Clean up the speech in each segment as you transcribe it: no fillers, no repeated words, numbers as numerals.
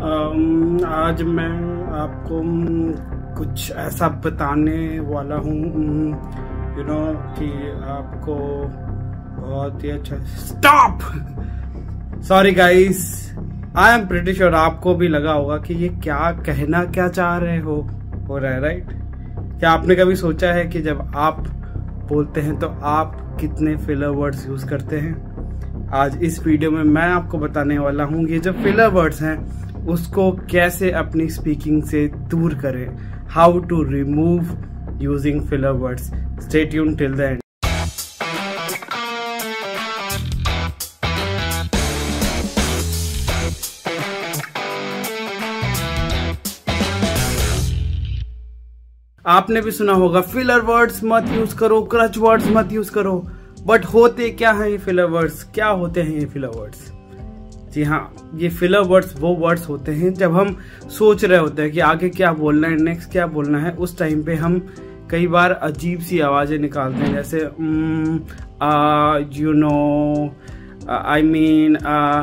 आज मैं आपको कुछ ऐसा बताने वाला हूँ कि आपको बहुत ही अच्छा। Stop! Sorry guys, I am pretty sure आपको भी लगा होगा कि ये क्या चाह रहे हो रहा है, राइट? क्या आपने कभी सोचा है कि जब आप बोलते हैं तो आप कितने फिलर वर्ड्स यूज करते हैं? आज इस वीडियो में मैं आपको बताने वाला हूँ ये जो फिलर वर्ड्स हैं उसको कैसे अपनी स्पीकिंग से दूर करें, how to remove using filler words. Stay tuned till the end. आपने भी सुना होगा फिलर वर्ड्स मत यूज करो, क्रच वर्ड्स मत यूज करो, बट होते क्या है ये फिलर वर्ड्स? क्या होते हैं ये फिलर वर्ड्स? जी हाँ, ये फिलर वर्ड्स वो वर्ड्स होते हैं जब हम सोच रहे होते हैं कि आगे क्या बोलना है, नेक्स्ट क्या बोलना है। उस टाइम पे हम कई बार अजीब सी आवाजें निकालते हैं, जैसे आई मीन।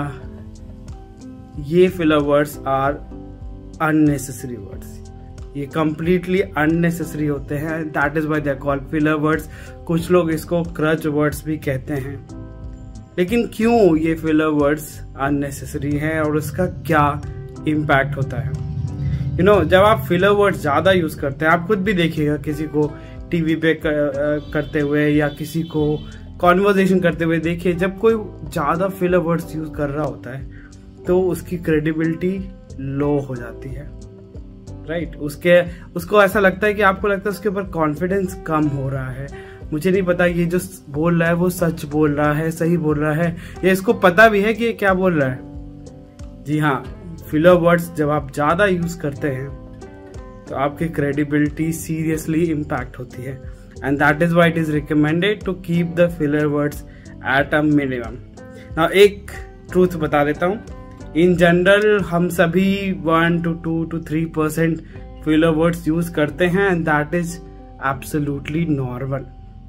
ये filler words are unnecessary words, ये कंप्लीटली अननेसेसरी होते हैं। That is why they are called filler words. कुछ लोग इसको क्रच वर्ड्स भी कहते हैं। लेकिन क्यों ये फिलर वर्ड्स अननेसेसरी हैं और उसका क्या इम्पैक्ट होता है? जब आप फिलर वर्ड्स ज्यादा यूज करते हैं, आप खुद भी देखिएगा किसी को टीवी पे करते हुए या किसी को कॉन्वर्सेशन करते हुए देखिए, जब कोई ज्यादा फिलर वर्ड्स यूज कर रहा होता है तो उसकी क्रेडिबिलिटी लो हो जाती है, राइट? उसको ऐसा लगता है कि आपको लगता है उसके ऊपर कॉन्फिडेंस कम हो रहा है। मुझे नहीं पता ये जो बोल रहा है वो सच बोल रहा है, सही बोल रहा है, या इसको पता भी है कि ये क्या बोल रहा है। जी हाँ, फिलर वर्ड्स जब आप ज्यादा यूज करते हैं तो आपकी क्रेडिबिलिटी सीरियसली इम्पैक्ट होती है। And that is why it is recommended to keep the filler words at a minimum. Now एक ट्रूथ बता देता हूँ, इन जनरल हम सभी 1 to 2 to 3% filler words use करते हैं, and that is absolutely normal.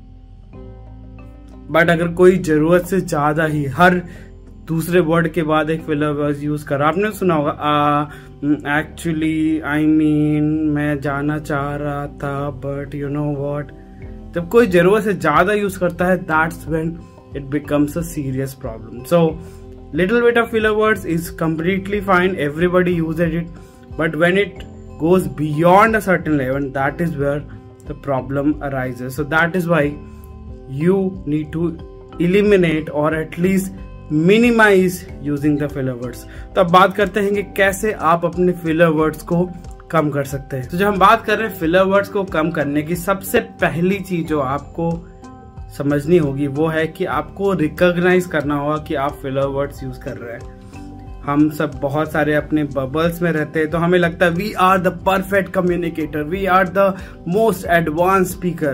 But अगर कोई जरूरत से ज्यादा ही हर दूसरे वर्ड के बाद एक फिलर वर्ड यूज कर, आपने सुना होगा एक्चुअली, आई मीन, मैं जाना चाह रहा था, बट यू नो व्हाट। जब कोई जरूरत से ज्यादा यूज करता है, that's when it becomes a serious problem. So little bit of filler words is completely fine, everybody uses it, but when it goes beyond a certain level, that is where the problem arises. So that is why you need to eliminate or at least minimize using the filler words. तो अब बात करते हैं कि कैसे आप अपने filler words को कम कर सकते हैं। तो जब हम बात कर रहे हैं filler words को कम करने की, सबसे पहली चीज जो आपको समझनी होगी वो है कि आपको रिकॉग्नाइज करना होगा कि आप फिलर वर्ड्स यूज कर रहे हैं। हम सब बहुत सारे अपने बबल्स में रहते हैं, तो हमें लगता है we are the perfect communicator, we are the most advance speaker,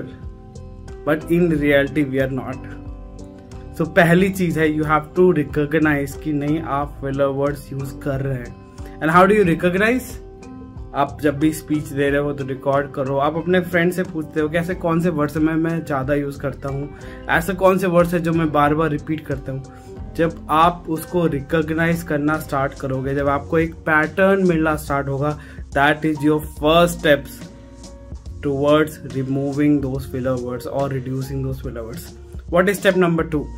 but in reality we are not. So पहली चीज है, यू हैव टू रिकॉग्नाइज कि नहीं, आप फिलर वर्ड्स यूज कर रहे हैं। And how do you recognise? आप जब भी स्पीच दे रहे हो तो रिकॉर्ड करो। आप अपने फ्रेंड से पूछते हो कि ऐसे कौन से वर्ड्स मैं ज्यादा यूज करता हूँ, ऐसे कौन से वर्ड्स है जो मैं बार बार रिपीट करता हूँ। जब आप उसको रिकॉग्नाइज करना स्टार्ट करोगे, जब आपको एक पैटर्न मिलना स्टार्ट होगा, that is your first steps towards removing those filler words और reducing those filler words. What is step number 2?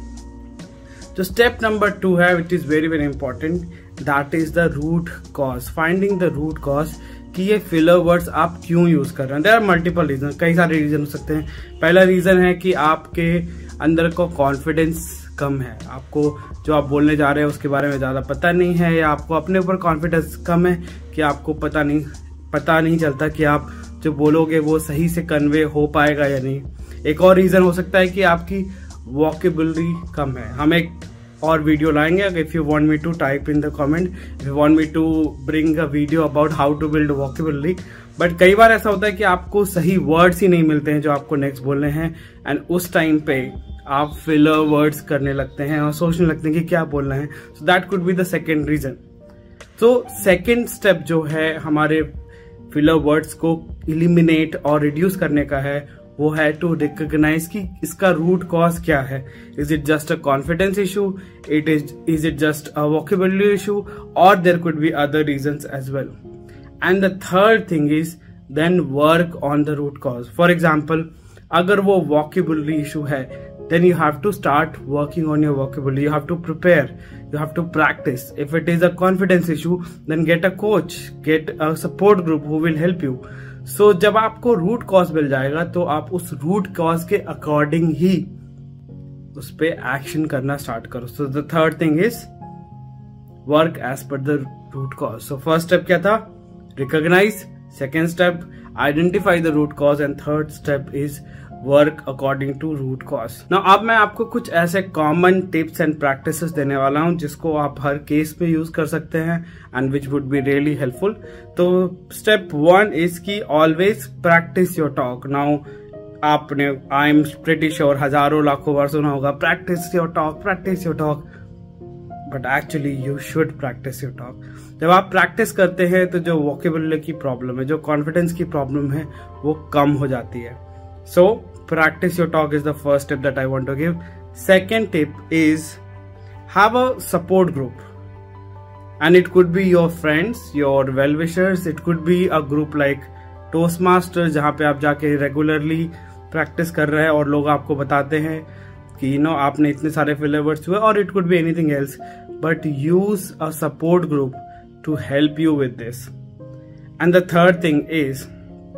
जो स्टेप नंबर 2 है, which is very very important, that is the root cause, finding the root cause कि ये filler words आप क्यों use कर रहे हैं। देयर आर मल्टीपल रीजन, कई सारे रीजन हो सकते हैं। पहला रीजन है कि आपके अंदर को कॉन्फिडेंस कम है, आपको जो आप बोलने जा रहे हैं उसके बारे में ज्यादा पता नहीं है, या आपको अपने ऊपर कॉन्फिडेंस कम है कि आपको पता नहीं चलता कि आप जो बोलोगे वो सही से कन्वे हो पाएगा या नहीं। एक और रीजन हो सकता है कि आपकी वोकेबुलरी कम है। हम एक और वीडियो लाएंगे, if you want me to type in the comment, if you want me to bring a video about how to build vocabulary. But कई बार ऐसा होता है कि आपको सही वर्ड्स ही नहीं मिलते हैं जो आपको नेक्स्ट बोलने हैं, एंड उस टाइम पे आप फिलर वर्ड्स करने लगते हैं और सोचने लगते हैं कि क्या बोलना है। So that could be the second reason. तो सेकेंड स्टेप जो है हमारे फिलर वर्ड्स को इलिमिनेट और रिड्यूस करने का है, वो है टू रिकॉग्नाइज कि इसका रूट कॉज क्या है. Is it just a confidence issue, is it just a vocabulary issue, और there could be other reasons as well. And the third thing is then work on the root cause. For example, अगर वो vocabulary issue है, then you have to start working on your vocabulary. You have to prepare, you have to practice. If it is a confidence issue, then get a coach, get a support group who will help you. So जब आपको root cause मिल जाएगा तो आप उस root cause के according ही उस पे action करना start करो. So the third thing is work as per the root cause. So first step क्या था? Recognize. Second step, identify the root cause, and third step is work according to root cause. Now अब मैं आपको कुछ ऐसे common tips and practices देने वाला हूं जिसको आप हर केस में यूज कर सकते हैं and which would be really helpful. तो step 1 is key always practice your talk. Now आपने, आई एम प्रिटी श्योर, हजारों लाखों बार सुना होगा practice your talk, practice your talk, but actually you should practice your talk. जब आप practice करते हैं तो जो वोकेबुलरी की प्रॉब्लम है, जो कॉन्फिडेंस की प्रॉब्लम है, वो कम हो जाती है. So practice your talk is the first tip that I want to give. Second tip is have a support group, and it could be your friends, your well-wishers. It could be a group like Toastmasters जहाँ पे आप जाके regularly practice कर रहे हैं और लोग आपको बताते हैं कि आपने इतने सारे filler words हुए, or it could be anything else. But use a support group to help you with this. And the third thing is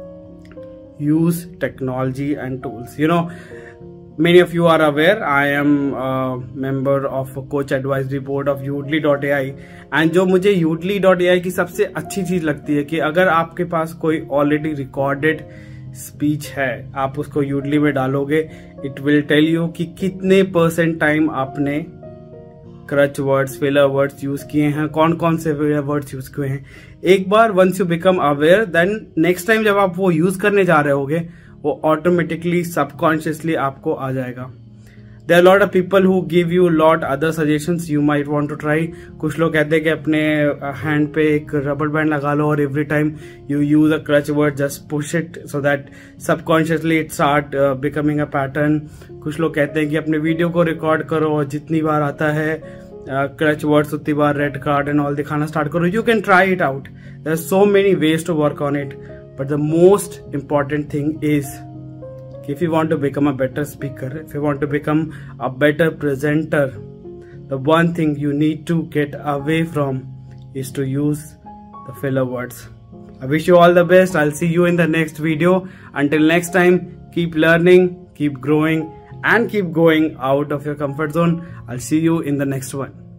use technology and tools. Many of you are aware I am a member of a coach advisory board of Udly.ai, and जो मुझे Udly.ai की सबसे अच्छी चीज लगती है कि अगर आपके पास कोई ऑलरेडी रिकॉर्डेड स्पीच है, आप उसको Udly में डालोगे, इट विल टेल यू कि कितने % टाइम आपने crutch words, filler words use किए हैं, कौन कौन से वर्ड्स यूज किए हैं. एक बार once you become aware, then next time जब आप वो यूज करने जा रहे होगे, वो ऑटोमेटिकली सबकॉन्शियसली आपको आ जाएगा. There are lot of people who give you lot other suggestions you might want to try. कुछ लोग कहते हैं कि अपने हैंड पे एक रबर बैंड लगा लो और every time you use a crutch word just push it so that subconsciously it start becoming a pattern. कुछ लोग कहते हैं कि अपने वीडियो को रिकॉर्ड करो और जितनी बार आता है क्रच वर्ड्स उतनी बार रेड कार्ड एंड ऑल दिखाना स्टार्ट करो. You can try it out. There are so many ways to work on it, but the most important thing is if you want to become a better speaker, if you want to become a better presenter, the one thing you need to get away from is to use the filler words. I wish you all the best. I'll see you in the next video. Until next time, keep learning, keep growing, and keep going out of your comfort zone. I'll see you in the next one.